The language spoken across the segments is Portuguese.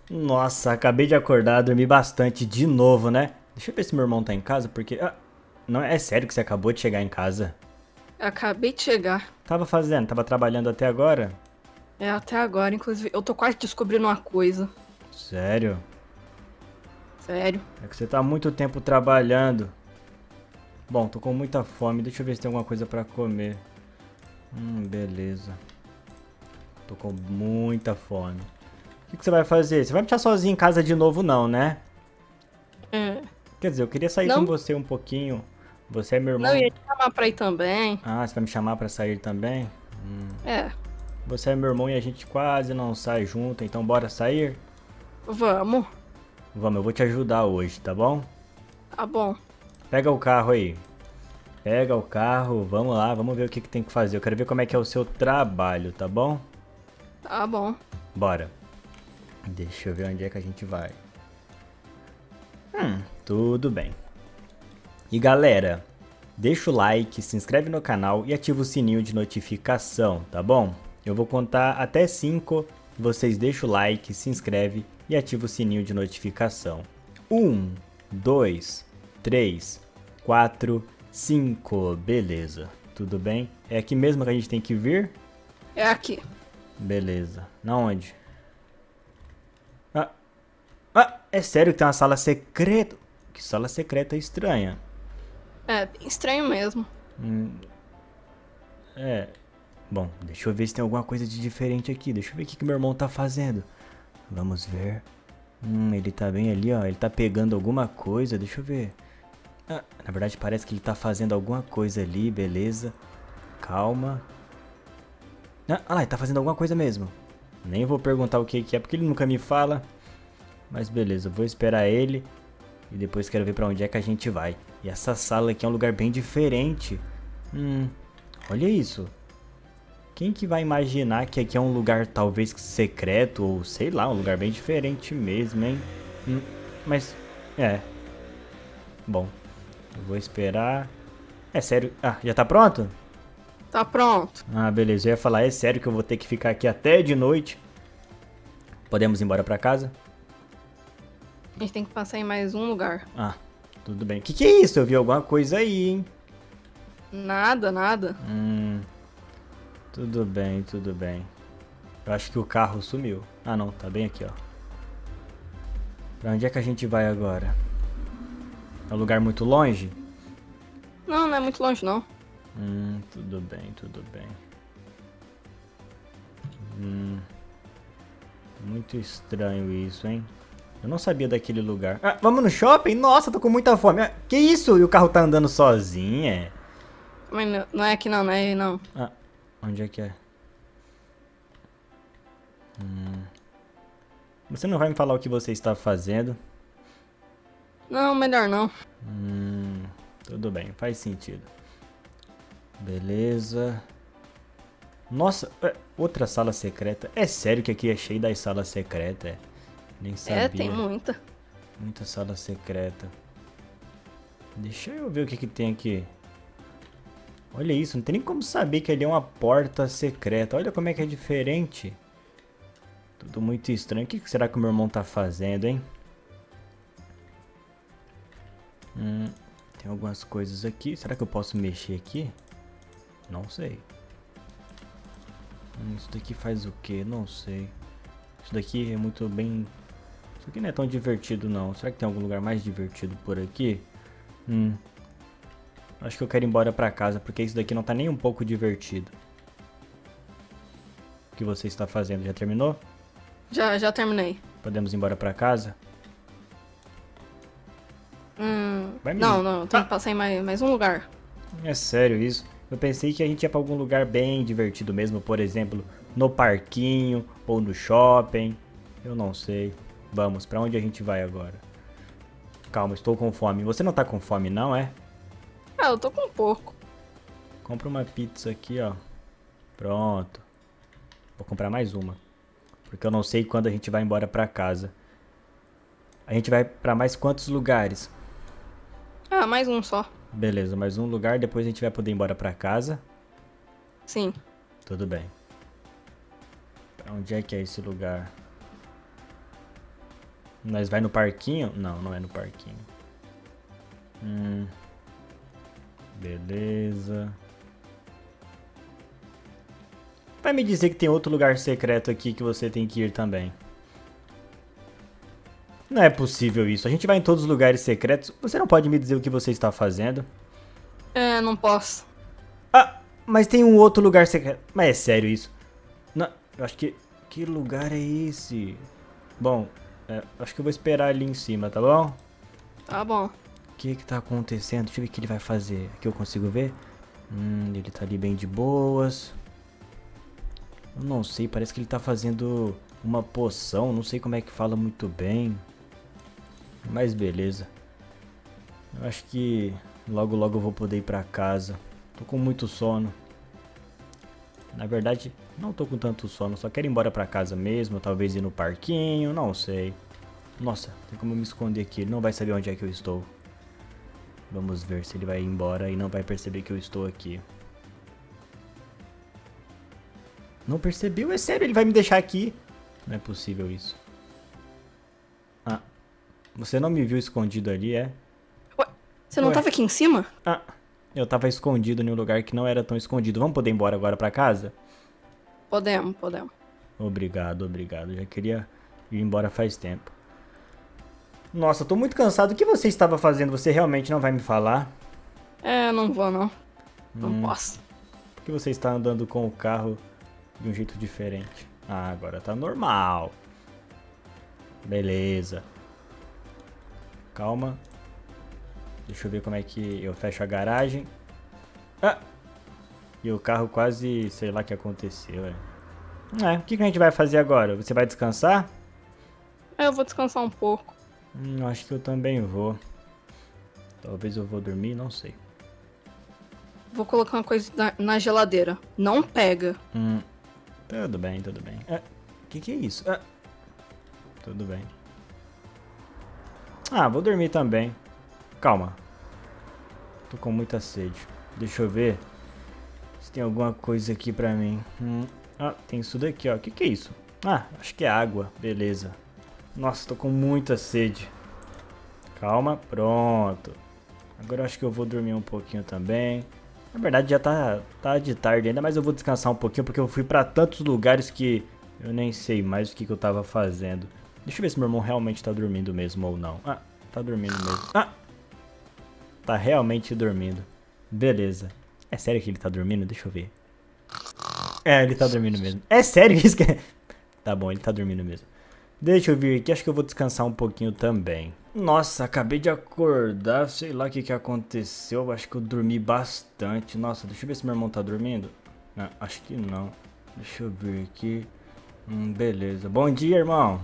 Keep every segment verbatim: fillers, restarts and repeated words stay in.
Nossa, acabei de acordar, dormi bastante de novo, né? Deixa eu ver se meu irmão tá em casa, porque... Ah, não, é sério que você acabou de chegar em casa? Acabei de chegar. Tava fazendo? Tava trabalhando até agora? É até agora, inclusive, eu tô quase descobrindo uma coisa. Sério? Sério. É que você tá há muito tempo trabalhando. Bom, tô com muita fome, deixa eu ver se tem alguma coisa pra comer. Hum, beleza. Tô com muita fome. O que, que você vai fazer? Você vai me deixar sozinho em casa de novo não, né? É. Quer dizer, eu queria sair com Não, você um pouquinho. Você é meu não irmão. ia te chamar pra ir também. Ah, você vai me chamar pra sair também? É, Você é meu irmão e a gente quase não sai junto, então bora sair? vamos. Vamos, eu vou te ajudar hoje, tá bom? Tá bom. Pega o carro aí. Pega o carro, vamos lá, vamos ver o que, que tem que fazer. Eu quero ver como é que é o seu trabalho, tá bom? Tá bom. Bora. Deixa eu ver onde é que a gente vai. Hum, tudo bem. E galera, deixa o like, se inscreve no canal e ativa o sininho de notificação, tá bom? Eu vou contar até cinco, vocês deixam o like, se inscreve e ativa o sininho de notificação. Um, dois, três, quatro, cinco, beleza. Tudo bem? É aqui mesmo que a gente tem que vir? É aqui. Beleza. Na onde? Ah, ah, é sério que tem uma sala secreta? Que sala secreta estranha. É, bem estranho mesmo. É. Bom, deixa eu ver se tem alguma coisa de diferente aqui. Deixa eu ver o que, que meu irmão tá fazendo. Vamos ver. Hum, ele tá bem ali, ó. Ele tá pegando alguma coisa. Deixa eu ver. Ah, na verdade, parece que ele tá fazendo alguma coisa ali, beleza. Calma. Ah, ah lá, ele tá fazendo alguma coisa mesmo. Nem vou perguntar o que, que é, porque ele nunca me fala. Mas beleza, eu vou esperar ele. E depois quero ver pra onde é que a gente vai. E essa sala aqui é um lugar bem diferente. Hum, olha isso. Quem que vai imaginar que aqui é um lugar talvez secreto ou sei lá, um lugar bem diferente mesmo, hein? Hum, mas, é. Bom, eu vou esperar. É sério? Ah, já tá pronto? Tá pronto. Ah, beleza. Eu ia falar, é sério que eu vou ter que ficar aqui até de noite? Podemos ir embora pra casa? A gente tem que passar em mais um lugar. Ah, tudo bem. Que que é isso? Eu vi alguma coisa aí, hein? Nada, nada. Hum, tudo bem, tudo bem. Eu acho que o carro sumiu. Ah, não, tá bem aqui, ó. Pra onde é que a gente vai agora? É um lugar muito longe? Não, não é muito longe, não. Hum, tudo bem, tudo bem. Hum, muito estranho isso, hein? Eu não sabia daquele lugar. Ah, vamos no shopping? Nossa, tô com muita fome. Ah, que isso? E o carro tá andando sozinho, é? Mas não- não é aqui não, não é aí não. Ah, onde é que é? Você não vai me falar o que você está fazendo? Não, melhor não. Hum, tudo bem, faz sentido. Beleza. Nossa, é, outra sala secreta. É sério que aqui é cheio das salas secretas? É? Nem É, tem sabia. muita. Muita sala secreta. Deixa eu ver o que, que tem aqui. Olha isso, não tem nem como saber que ali é uma porta secreta. Olha como é que é diferente. Tudo muito estranho. O que que será que o meu irmão tá fazendo, hein? Hum, tem algumas coisas aqui. Será que eu posso mexer aqui? Não sei. Hum, isso daqui faz o que? Não sei. Isso daqui é muito bem... Isso aqui não é tão divertido não. Será que tem algum lugar mais divertido por aqui? Hum. Acho que eu quero ir embora pra casa, porque isso daqui não tá nem um pouco divertido. O que você está fazendo? Já terminou? Já, já terminei. Podemos ir embora pra casa? Hum, Vai me... não, não, tem Ah, que passar em mais, mais um lugar. é sério isso? Eu pensei que a gente ia pra algum lugar bem divertido mesmo, por exemplo, no parquinho ou no shopping. Eu não sei. Vamos, pra onde a gente vai agora? Calma, estou com fome. Você não tá com fome não, é? Ah, eu tô com um pouco. Compra uma pizza aqui, ó. Pronto. Vou comprar mais uma. Porque eu não sei quando a gente vai embora pra casa. A gente vai pra mais quantos lugares? Ah, mais um só. Beleza, mais um lugar, depois a gente vai poder ir embora pra casa. Sim. Tudo bem. Pra onde é que é esse lugar? Nós vai no parquinho? Não, não é no parquinho. Hum. Beleza. Vai me dizer que tem outro lugar secreto aqui que você tem que ir também. Não é possível isso. A gente vai em todos os lugares secretos. Você não pode me dizer o que você está fazendo? É, não posso. Ah, mas tem um outro lugar secreto. Mas é sério isso? Não, eu acho que... Que lugar é esse? Bom, é, acho que eu vou esperar ali em cima, tá bom? Tá bom. O que que tá acontecendo? Deixa eu ver o que ele vai fazer. Aqui eu consigo ver? Hum, ele tá ali bem de boas. Eu não sei, parece que ele tá fazendo uma poção. Não sei como é que fala muito bem. Mas beleza. Eu acho que logo logo eu vou poder ir pra casa. Tô com muito sono. Na verdade, não tô com tanto sono. Só quero ir embora pra casa mesmo. Talvez ir no parquinho, não sei. Nossa, tem como me esconder aqui. Ele não vai saber onde é que eu estou. Vamos ver se ele vai ir embora e não vai perceber que eu estou aqui. Não percebeu? É sério, ele vai me deixar aqui. Não é possível isso. Ah, você não me viu escondido ali, é? Ué, você não Ué. tava aqui em cima? Ah, eu tava escondido em um lugar que não era tão escondido. Vamos poder ir embora agora pra casa? Podemos, podemos. Obrigado, obrigado. Já queria ir embora faz tempo. Nossa, tô muito cansado. O que você estava fazendo? Você realmente não vai me falar? É, não vou não. Não Hum. posso. Por que você está andando com o carro de um jeito diferente? Ah, agora tá normal. Beleza. Calma. Deixa eu ver como é que eu fecho a garagem. Ah! E o carro quase... sei lá o que aconteceu, é. É, o que que a gente vai fazer agora? Você vai descansar? É, eu vou descansar um pouco. Hum, acho que eu também vou. Talvez eu vou dormir, não sei. Vou colocar uma coisa na, na geladeira. Não pega. Hum, tudo bem, tudo bem. O ah, que que é isso? Ah, tudo bem. Ah, vou dormir também. Calma. Tô com muita sede. Deixa eu ver se tem alguma coisa aqui pra mim. Hum, ah, tem isso daqui, ó. O que que é isso? Ah, acho que é água. Beleza. Nossa, tô com muita sede. Calma, pronto. Agora eu acho que eu vou dormir um pouquinho também. Na verdade já tá, tá de tarde ainda, mas eu vou descansar um pouquinho porque eu fui pra tantos lugares que eu nem sei mais o que, que eu tava fazendo. Deixa eu ver se meu irmão realmente tá dormindo mesmo ou não. Ah, tá dormindo mesmo. Ah! Tá realmente dormindo. Beleza. É sério que ele tá dormindo? Deixa eu ver. É, ele tá dormindo mesmo. É sério isso que é... Tá bom, ele tá dormindo mesmo. Deixa eu vir aqui, acho que eu vou descansar um pouquinho também. Nossa, acabei de acordar, sei lá o que que aconteceu, acho que eu dormi bastante. Nossa, deixa eu ver se meu irmão tá dormindo. Não, acho que não. Deixa eu ver aqui. Hum, beleza. Bom dia, irmão.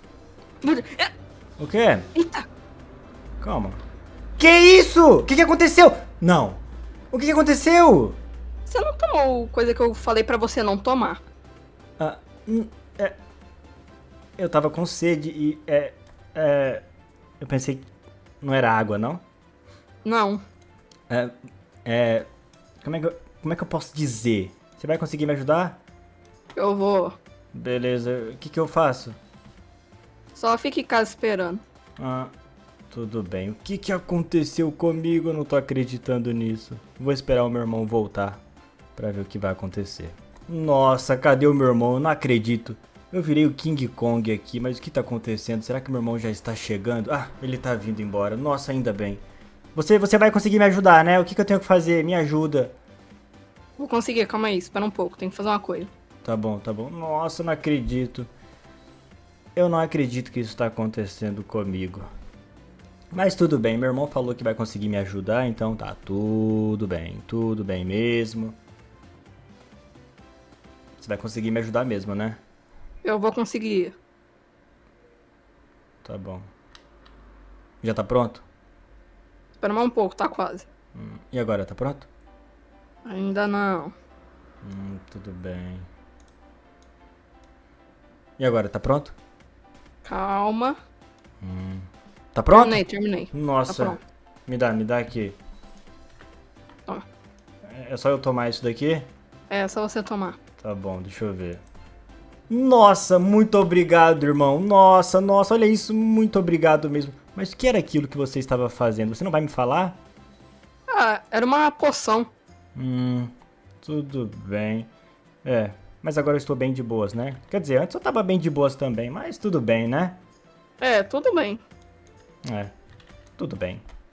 O quê? Eita! Calma. Que isso? O que que aconteceu? Não. O que que aconteceu? Você não tomou coisa que eu falei pra você não tomar? Ah, hum, é... Eu tava com sede e é, é... Eu pensei que não era água, não? Não. É... é como, é que eu, como é que eu posso dizer? Você vai conseguir me ajudar? Eu vou. Beleza. O que que eu faço? Só fique em casa esperando. Ah, tudo bem. O que que aconteceu comigo? Eu não tô acreditando nisso. Vou esperar o meu irmão voltar pra ver o que vai acontecer. Nossa, cadê o meu irmão? Eu não acredito. Eu virei o King Kong aqui, mas o que tá acontecendo? Será que meu irmão já está chegando? Ah, ele tá vindo embora. Nossa, ainda bem. Você, você vai conseguir me ajudar, né? O que que eu tenho que fazer? Me ajuda. Vou conseguir, calma aí, espera um pouco, tem que fazer uma coisa. Tá bom, tá bom. Nossa, eu não acredito. Eu não acredito que isso tá acontecendo comigo. Mas tudo bem, meu irmão falou que vai conseguir me ajudar, então tá tudo bem, tudo bem mesmo. Você vai conseguir me ajudar mesmo, né? Eu vou conseguir. Tá bom. Já tá pronto? Espera mais um pouco, tá quase. Hum, e agora, tá pronto? Ainda não. Hum, tudo bem. E agora, tá pronto? Calma. Hum. Tá pronto? Terminei, terminei. Nossa, Tá pronto. me dá, me dá aqui. Toma. É só eu tomar isso daqui? É só você tomar. Tá bom, deixa eu ver. Nossa, muito obrigado, irmão. Nossa, nossa, olha isso, muito obrigado mesmo. Mas o que era aquilo que você estava fazendo? Você não vai me falar? Ah, era uma poção. Hum, tudo bem. É, mas agora eu estou bem de boas, né? Quer dizer, antes eu tava bem de boas também, mas tudo bem, né? É, tudo bem. É, tudo bem.